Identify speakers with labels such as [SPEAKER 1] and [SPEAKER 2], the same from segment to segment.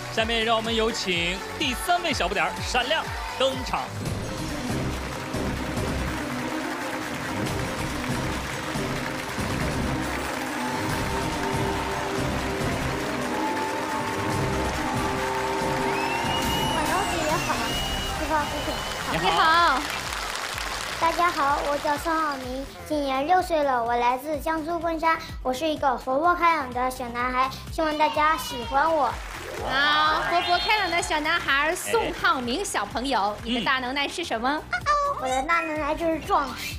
[SPEAKER 1] 下面让我们有请第3位小不点儿闪亮登场。
[SPEAKER 2] 晚上姐姐好，师傅师傅。
[SPEAKER 1] 你好。
[SPEAKER 2] 大家好，我叫孙浩明，今年6岁了，我来自江苏昆山，我是一个活泼开朗的小男孩，希望大家喜欢我。
[SPEAKER 3] 好，活泼开朗的小男孩宋浩明小朋友，你的大能耐是什么？
[SPEAKER 2] 我的大能耐就是壮士。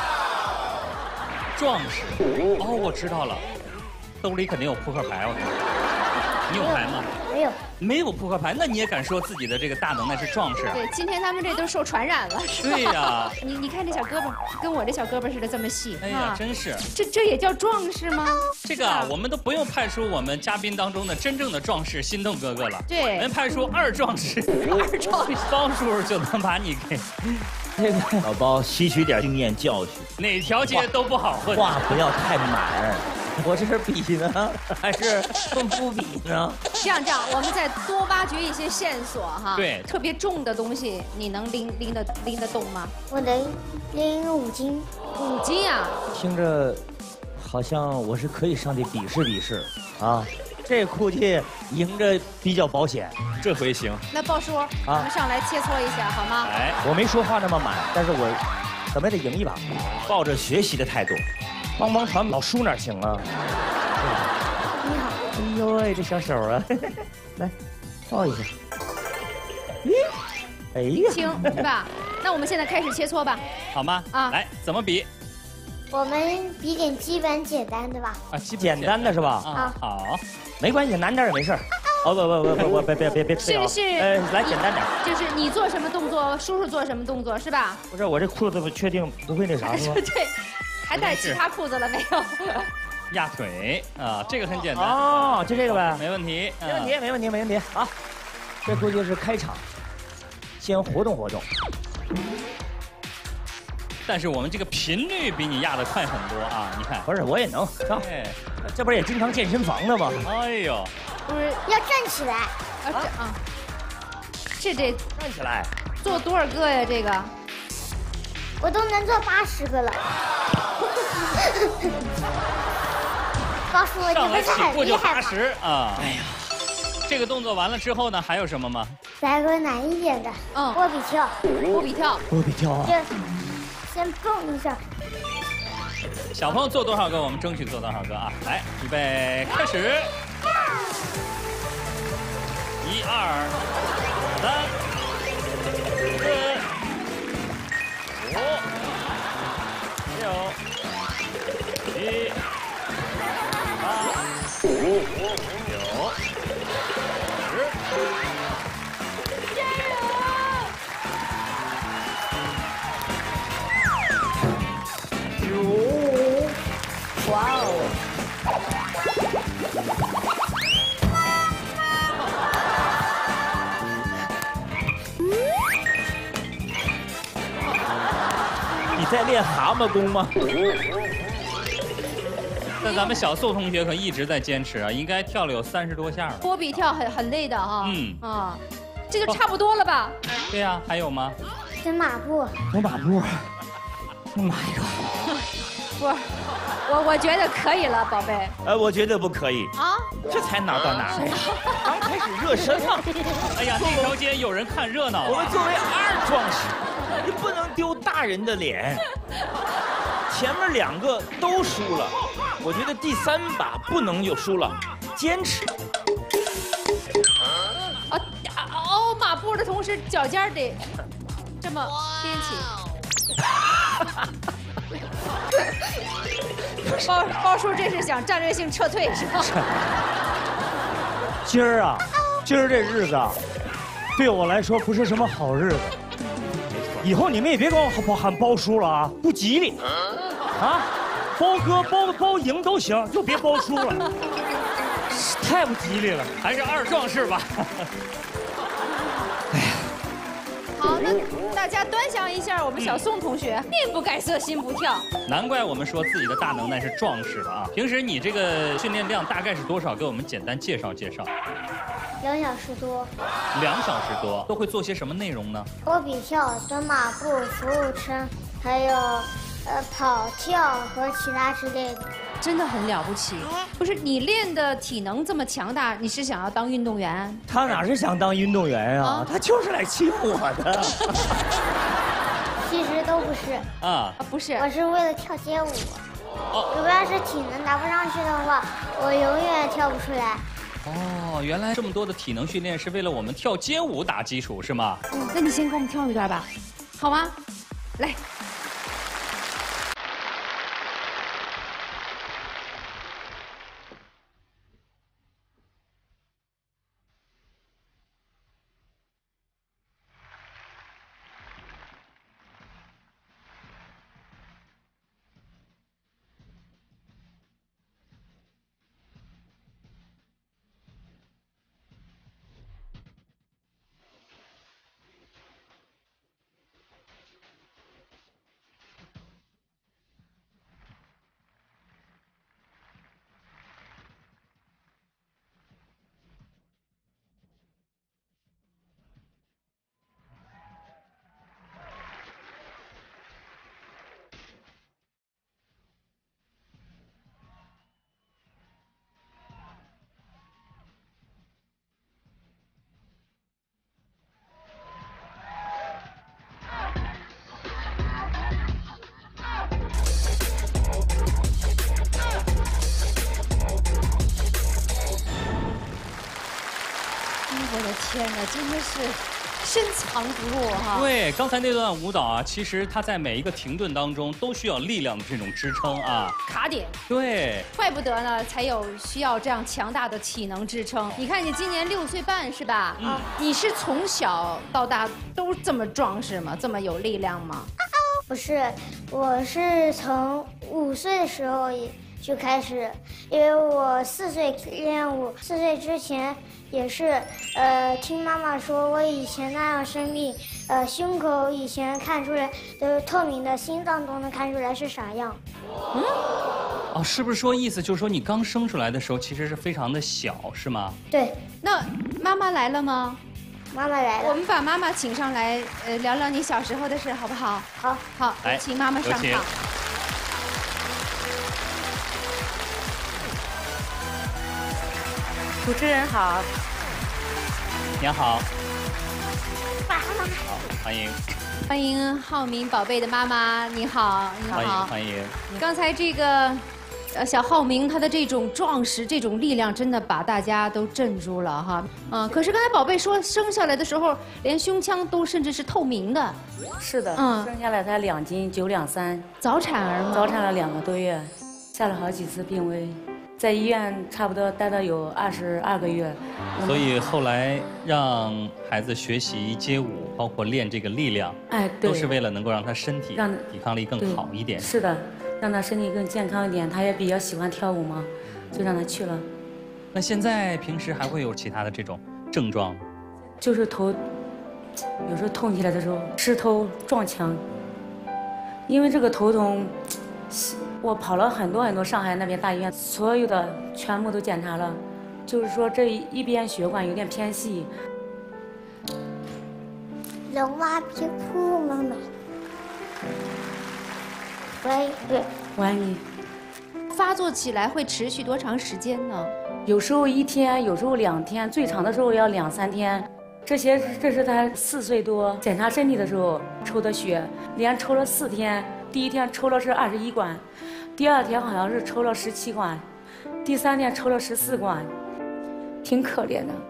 [SPEAKER 1] 壮士？哦，我知道了，兜里肯定有扑克牌，我看。你有牌吗？
[SPEAKER 2] 没有。
[SPEAKER 1] 没有扑克牌，那你也敢说自己的这个大能耐是壮士啊？
[SPEAKER 3] 对，今天他们这都受传染了，是吧？
[SPEAKER 1] 对呀。
[SPEAKER 3] 你看这小胳膊，跟我这小胳膊似的这么细。
[SPEAKER 1] 哎呀，真是。
[SPEAKER 3] 这也叫壮士吗？
[SPEAKER 1] 这个啊，我们都不用派出我们嘉宾当中的真正的壮士心动哥哥了。
[SPEAKER 3] 对。
[SPEAKER 1] 我们派出2壮士，方叔就能把你给。
[SPEAKER 4] 这个宝宝吸取点经验教训，
[SPEAKER 1] 哪条街都不好混。
[SPEAKER 4] 话不要太满。我这是比呢，还是不比呢？
[SPEAKER 3] 这样，我们再多挖掘一些线索哈。
[SPEAKER 1] 对，
[SPEAKER 3] 特别重的东西，你能拎得动吗？
[SPEAKER 2] 我能拎5斤。
[SPEAKER 3] 5斤啊！
[SPEAKER 4] 听着，好像我是可以上去比试啊。这估计赢着比较保险，这回行。
[SPEAKER 3] 那鲍叔，我们上来切磋一下好吗？
[SPEAKER 4] 哎，我没说话那么满，但是我怎么也得赢一把，抱着学习的态度。帮传老叔哪行啊？
[SPEAKER 2] 你好。
[SPEAKER 4] 哎呦喂，这小手啊，来抱一下。咦，哎呀，
[SPEAKER 3] 轻是吧？那我们现在开始切磋吧，
[SPEAKER 1] 好吗？啊，来，怎么比？
[SPEAKER 2] 我们比点基本简单的吧。
[SPEAKER 4] 啊，简单的是吧？
[SPEAKER 1] 啊，好，
[SPEAKER 4] 没关系，难点也没事。哦不，别，
[SPEAKER 3] 是，
[SPEAKER 4] 来简单点。
[SPEAKER 3] 就是你做什么动作，叔叔做什么动作，是吧？
[SPEAKER 4] 不是，我这裤子不确定不会那啥是吗？
[SPEAKER 3] 对。还带其他裤子了没有？
[SPEAKER 1] 压腿啊，这个很简单
[SPEAKER 4] 哦，就这个呗，
[SPEAKER 1] 没问题，
[SPEAKER 4] 没问题。好，这估计是开场，先活动活动。
[SPEAKER 1] 但是我们这个频率比你压得快很多啊！你看，
[SPEAKER 4] 不是我也能，上，这不是也经常健身房的吗？
[SPEAKER 1] 哎呦，
[SPEAKER 3] 不是
[SPEAKER 2] 要站起来
[SPEAKER 3] 啊！这
[SPEAKER 4] 站起来，
[SPEAKER 3] 做多少个呀？这个？
[SPEAKER 2] 我都能做80个了。告诉我你不是很厉害吗
[SPEAKER 1] ？80啊！哎呀，这个动作完了之后呢，还有什么吗？
[SPEAKER 2] 来个难一点的，波比跳。
[SPEAKER 3] 波比跳啊！
[SPEAKER 2] 先蹦一下。
[SPEAKER 1] 小朋友做多少个，我们争取做多少个啊！来，预备，开始。1、2、3、4。5、6、7、8、9、10。
[SPEAKER 3] 加油！
[SPEAKER 4] 哇哦！你在练蛤蟆功吗？
[SPEAKER 1] 那咱们小宋同学可一直在坚持啊，应该跳了有30多下了。
[SPEAKER 3] 波比跳很累的哈。这就差不多了吧？
[SPEAKER 1] 对呀，还有吗？
[SPEAKER 2] 走马步。
[SPEAKER 4] 走马步。妈呀！
[SPEAKER 3] 不是，我觉得可以了，宝贝。
[SPEAKER 4] 我觉得不可以啊，这才哪到哪？刚开始热身嘛。
[SPEAKER 1] 哎呀，那条街有人看热闹。
[SPEAKER 4] 我们作为2壮士，你不能丢大人的脸。前面2个都输了，我觉得第3把不能就输了，坚持。
[SPEAKER 3] 马步的同时脚尖得这么踮起。包叔这是想战略性撤退是吧？
[SPEAKER 5] 今儿这日子啊，对我来说不是什么好日子。以后你们也别跟我喊包叔了啊，不吉利。啊，包哥、包赢都行，就别包叔了，太不吉利了。
[SPEAKER 1] 还是2壮士吧。
[SPEAKER 3] 好，那大家端详一下我们小宋同学，面不改色心不跳。
[SPEAKER 1] 难怪我们说自己的大能耐是壮士了啊！平时你这个训练量大概是多少？给我们简单介绍介绍。
[SPEAKER 2] 2小时多。
[SPEAKER 1] 2小时多，都会做些什么内容呢？
[SPEAKER 2] 波比跳、蹲马步、俯卧撑，还有跑跳和其他之类的。
[SPEAKER 3] 真的很了不起。不是你练的体能这么强大，你是想要当运动员？
[SPEAKER 5] 他哪是想当运动员啊？他就是来欺负我的。
[SPEAKER 2] 其实都不是
[SPEAKER 1] 啊，
[SPEAKER 3] 不是，
[SPEAKER 2] 我是为了跳街舞。如果要是体能达不上去的话，我永远跳不出来。
[SPEAKER 1] 哦，原来这么多的体能训练是为了我们跳街舞打基础是吗？
[SPEAKER 3] 那你先给我们跳一段吧，好吗？来。我的天哪，真的是深藏不露哈！
[SPEAKER 1] 对，刚才那段舞蹈啊，其实它在每一个停顿当中都需要力量的这种支撑啊。
[SPEAKER 3] 卡点，
[SPEAKER 1] 对，
[SPEAKER 3] 怪不得呢，才有需要这样强大的体能支撑。你看，你今年6岁半是吧？你是从小到大都这么壮是吗？这么有力量吗？
[SPEAKER 2] 不是，我是从5岁的时候就开始，因为我4岁练舞，4岁之前也是，听妈妈说我以前那样生病，胸口以前看出来都是透明的，心脏都能看出来是啥样。
[SPEAKER 1] 哦，是不是说意思就是说你刚生出来的时候其实是非常的小，是吗？
[SPEAKER 2] 对。
[SPEAKER 3] 那妈妈来了吗？
[SPEAKER 2] 妈妈来了。
[SPEAKER 3] 我们把妈妈请上来，聊聊你小时候的事，好不好？
[SPEAKER 2] 好。
[SPEAKER 3] 好，有请妈妈上场。
[SPEAKER 6] 主持人好，
[SPEAKER 1] 您好，好，欢迎，
[SPEAKER 3] 欢迎浩明宝贝的妈妈，你好，你好，
[SPEAKER 1] 欢迎。
[SPEAKER 3] 刚才这个，小浩明他的这种壮实、这种力量，真的把大家都镇住了哈。可是刚才宝贝说，生下来的时候连胸腔都甚至是透明的。
[SPEAKER 6] 是的，生下来才2斤9两3，
[SPEAKER 3] 早产儿吗？
[SPEAKER 6] 早产了2个多月，下了好几次病危。在医院差不多待了有22个月，
[SPEAKER 1] 所以后来让孩子学习街舞，包括练这个力量，
[SPEAKER 6] 哎，对，
[SPEAKER 1] 都是为了能够让他身体抵抗力更好一点。
[SPEAKER 6] 是的，让他身体更健康一点。他也比较喜欢跳舞嘛，就让他去了。
[SPEAKER 1] 那现在平时还会有其他的这种症状？
[SPEAKER 6] 就是头，有时候痛起来的时候，湿头撞墙。因为这个头痛。我跑了很多上海那边大医院，所有的全部都检查了，就是说这一边血管有点偏细。
[SPEAKER 2] 龙妈别哭，妈妈。喂，
[SPEAKER 6] 我爱你。
[SPEAKER 3] 发作起来会持续多长时间呢？
[SPEAKER 6] 有时候1天，有时候2天，最长的时候要2、3天。这是他4岁多检查身体的时候抽的血，连抽了4天。第1天抽了是21管，第2天好像是抽了17管，第3天抽了14管，挺可怜的。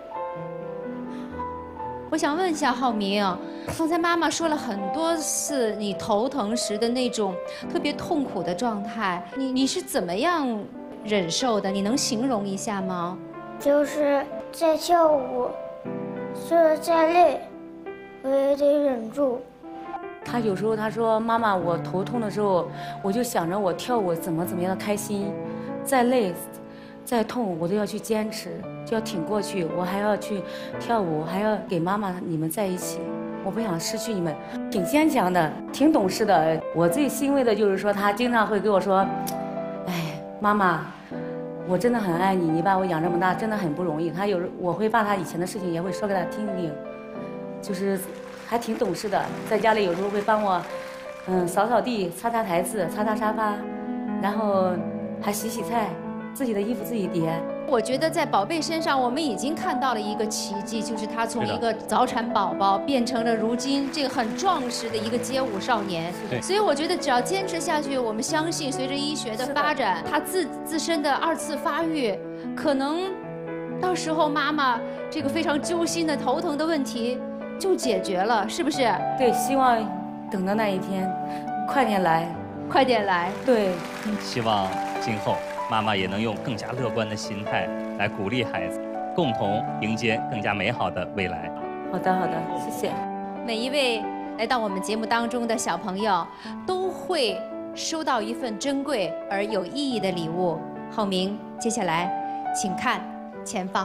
[SPEAKER 3] 我想问一下浩明，刚才妈妈说了很多次你头疼时的那种特别痛苦的状态，你是怎么样忍受的？你能形容一下吗？
[SPEAKER 2] 就是在跳舞，就是再累，我也得忍住。
[SPEAKER 6] 他有时候他说妈妈，我头痛的时候，我就想着我跳舞怎么样的开心，再累再痛我都要去坚持，就要挺过去，我还要去跳舞，还要给妈妈你们在一起，我不想失去你们。挺坚强的，挺懂事的。我最欣慰的就是说他经常会跟我说，哎，妈妈， 我真的很爱你，你把我养这么大真的很不容易。他我会把他以前的事情也会说给他听一听，就是还挺懂事的，在家里有时候会帮我，扫扫地、擦擦台子、擦擦沙发，然后还洗洗菜，自己的衣服自己叠。
[SPEAKER 3] 我觉得在宝贝身上，我们已经看到了一个奇迹，就是他从一个早产宝宝变成了如今这个很壮实的一个街舞少年。
[SPEAKER 1] 对，
[SPEAKER 3] 所以我觉得只要坚持下去，我们相信随着医学的发展，他自身的2次发育，可能到时候妈妈这个非常揪心的头疼的问题就解决了，是不是？
[SPEAKER 6] 对，希望等到那一天，快点来，
[SPEAKER 3] 快点来。
[SPEAKER 6] 对，
[SPEAKER 1] 希望今后妈妈也能用更加乐观的心态来鼓励孩子，共同迎接更加美好的未来。
[SPEAKER 6] 好的，好的，谢谢。
[SPEAKER 3] 每一位来到我们节目当中的小朋友，都会收到一份珍贵而有意义的礼物。浩明，接下来请看前方。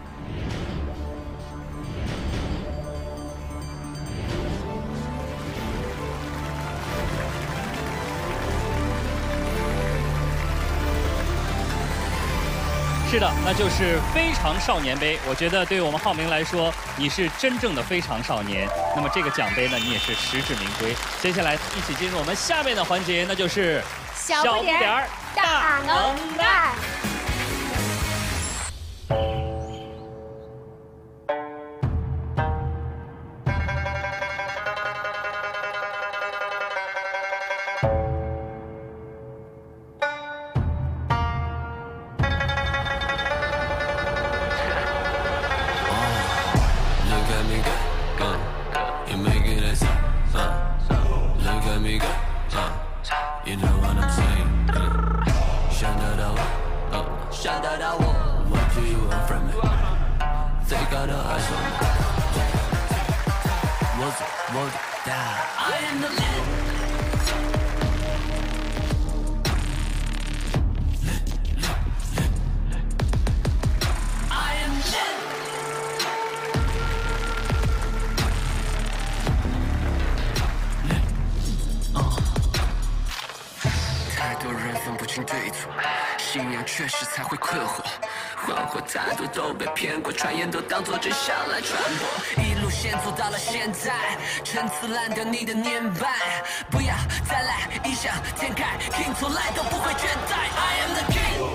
[SPEAKER 1] 是的，那就是非常少年杯。我觉得对于我们浩明来说，你是真正的非常少年。那么这个奖杯呢，你也是实至名归。接下来一起进入我们下面的环节，那就是
[SPEAKER 3] 小不点儿大能耐。
[SPEAKER 7] 信仰确实才会困惑，幻惑太多都被骗过，传言都当作真相来传播，一路线走到了现在，陈词滥调你的年迈，不要再来异想天开 ，King 从来都不会倦怠 ，I am the King。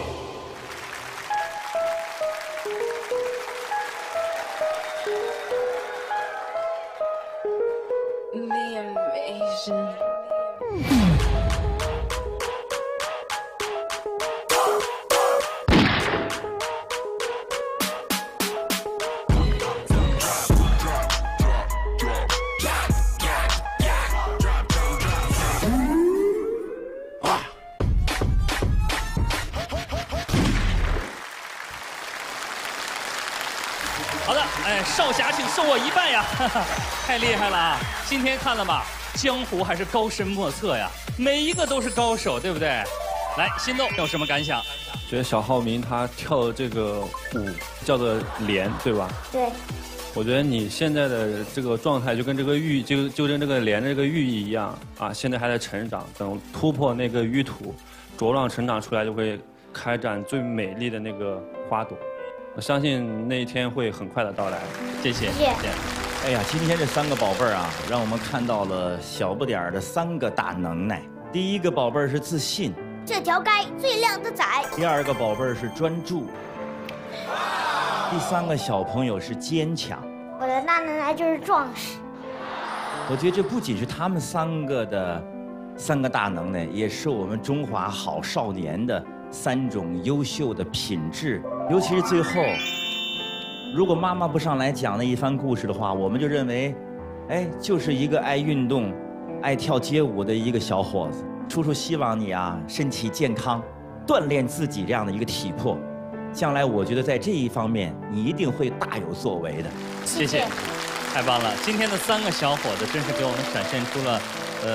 [SPEAKER 1] 好的，少侠请送我一半呀，太厉害了啊！今天看了吧，江湖还是高深莫测呀，每一个都是高手，对不对？来，心动有什么感想？
[SPEAKER 8] 觉得小浩明他跳的这个舞叫做莲，对吧？
[SPEAKER 2] 对。
[SPEAKER 8] 我觉得你现在的这个状态就跟这个寓就跟这个莲的这个寓意一样啊，现在还在成长，等突破那个淤土，茁壮成长出来，就会开展最美丽的那个花朵。我相信那一天会很快的到来。
[SPEAKER 1] 谢谢。
[SPEAKER 2] 谢谢。
[SPEAKER 4] 哎呀，今天这3个宝贝儿啊，让我们看到了小不点儿的3个大能耐。第一个宝贝儿是自信，
[SPEAKER 2] 这条街最靓的仔。
[SPEAKER 4] 第2个宝贝儿是专注，第3个小朋友是坚强。
[SPEAKER 2] 我的大能耐就是壮实。
[SPEAKER 4] 我觉得这不仅是他们3个的3个大能耐，也是我们中华好少年的3种优秀的品质。尤其是最后，如果妈妈不上来讲那一番故事的话，我们就认为，哎，就是一个爱运动、爱跳街舞的一个小伙子。叔叔希望你啊，身体健康，锻炼自己这样的一个体魄，将来我觉得在这一方面你一定会大有作为的。
[SPEAKER 1] 谢谢，太棒了！今天的3个小伙子真是给我们展现出了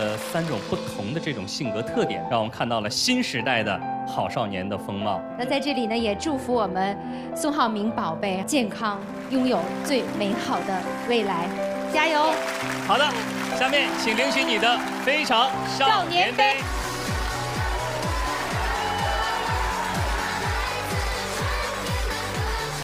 [SPEAKER 1] 3种不同的这种性格特点，让我们看到了新时代的好少年的风貌。
[SPEAKER 3] 那在这里呢，也祝福我们宋浩明宝贝健康，拥有最美好的未来，加油！
[SPEAKER 1] 好的，下面请领取你的非常少年杯。